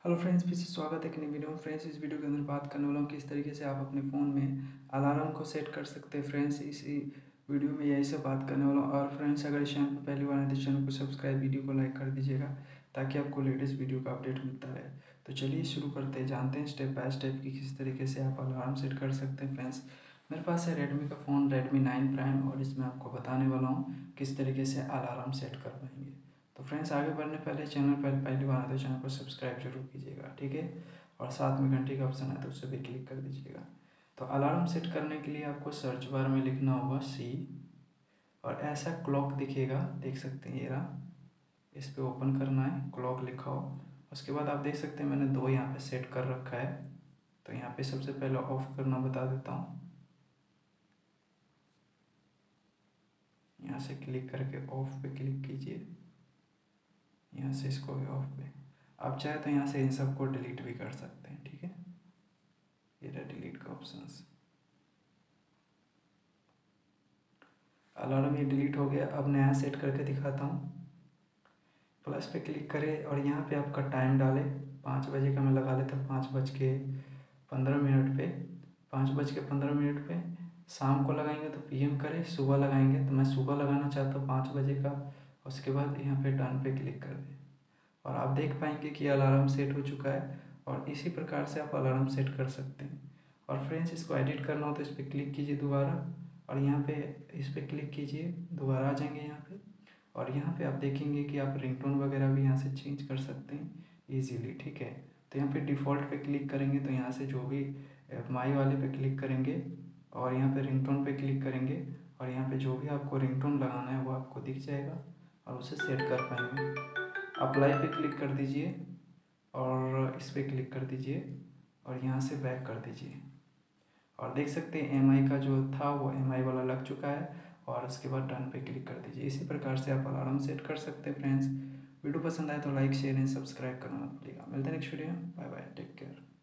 Hello friends, फिर से स्वागत है एक नई वीडियो में। फ्रेंड्स, इस वीडियो के अंदर बात करने वाला हूँ किस तरीके से आप अपने फ़ोन में अलार्म को सेट कर सकते हैं। फ्रेंड्स, इसी वीडियो में यही सब बात करने वाला हूँ। और फ्रेंड्स, अगर इस चैनल पर पहली बार आए तो चैनल को सब्सक्राइब, वीडियो को लाइक कर दीजिएगा ताकि आपको लेटेस्ट वीडियो का अपडेट मिलता रहे। तो चलिए शुरू करते हैं, जानते हैं स्टेप बाय स्टेप कि किस तरीके से आप अलार्म सेट कर सकते हैं। फ्रेंड्स, मेरे पास है रेडमी का फ़ोन Redmi 9 Prime और इसमें आपको बताने वाला हूँ किस तरीके से अलार्म सेट कर पाएंगे। तो फ्रेंड्स, आगे बढ़ने पहले चैनल पर पहली बार आए तो चैनल को सब्सक्राइब जरूर कीजिएगा, ठीक है। और साथ में घंटी का ऑप्शन है तो उसे भी क्लिक कर दीजिएगा। तो अलार्म सेट करने के लिए आपको सर्च बार में लिखना होगा सी, और ऐसा क्लॉक दिखेगा, देख सकते हैं ये रहा। इस पर ओपन करना है, क्लॉक लिखा हो। उसके बाद आप देख सकते हैं मैंने दो यहाँ पे सेट कर रखा है। तो यहाँ पे सबसे पहले ऑफ करना बता देता हूँ। यहाँ से क्लिक करके ऑफ पे क्लिक कीजिए, यहाँ से इसको भी ऑफ पे। आप चाहे तो यहाँ से इन सबको डिलीट भी कर सकते हैं, ठीक है। ये रहा डिलीट का ऑप्शन। अलार्म ये डिलीट हो गया। अब नया सेट करके दिखाता हूँ। प्लस पे क्लिक करें और यहाँ पे आपका टाइम डालें। 5 बजे का मैं लगा लेता हूँ, 5:15 पे। 5:15 पे शाम को लगाएंगे तो PM करें, सुबह लगाएंगे तो मैं सुबह लगाना चाहता हूँ 5 बजे का। उसके बाद यहाँ पे डन पे क्लिक कर दें और आप देख पाएंगे कि अलार्म सेट हो चुका है। और इसी प्रकार से आप अलार्म सेट कर सकते हैं। और फ्रेंड्स, इसको एडिट करना हो तो इस पर क्लिक कीजिए दोबारा, और यहाँ पे इस पर क्लिक कीजिए, दोबारा आ जाएंगे यहाँ पे। और यहाँ पे आप देखेंगे कि आप रिंगटोन वगैरह भी यहाँ से चेंज कर सकते हैं इजीली, ठीक है। तो यहाँ पे डिफ़ॉल्ट पे क्लिक करेंगे तो यहाँ से जो भी माई वाले पे क्लिक करेंगे और यहाँ पे रिंगटोन पे क्लिक करेंगे और यहाँ पे जो भी आपको रिंगटोन लगाना है वो आपको दिख जाएगा और उसे सेट कर पाएंगे। अप्लाई पे क्लिक कर दीजिए और इस पर क्लिक कर दीजिए और यहाँ से बैक कर दीजिए। और देख सकते हैं MI का जो था वो MI वाला लग चुका है। और उसके बाद डन पे क्लिक कर दीजिए। इसी प्रकार से आप अलार्म सेट कर सकते हैं। फ्रेंड्स, वीडियो पसंद आए तो लाइक, शेयर एंड सब्सक्राइब करना मत भूलिएगा। मिलते हैं नेक्स्ट वीडियो में। Bye bye, take care.